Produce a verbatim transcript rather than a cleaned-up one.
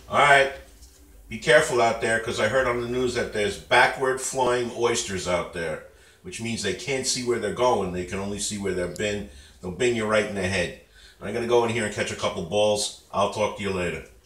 All right, be careful out there because I heard on the news that there's backward flying oysters out there, which means they can't see where they're going. They can only see where they've been. They'll bing you right in the head. I'm going to go in here and catch a couple balls. I'll talk to you later.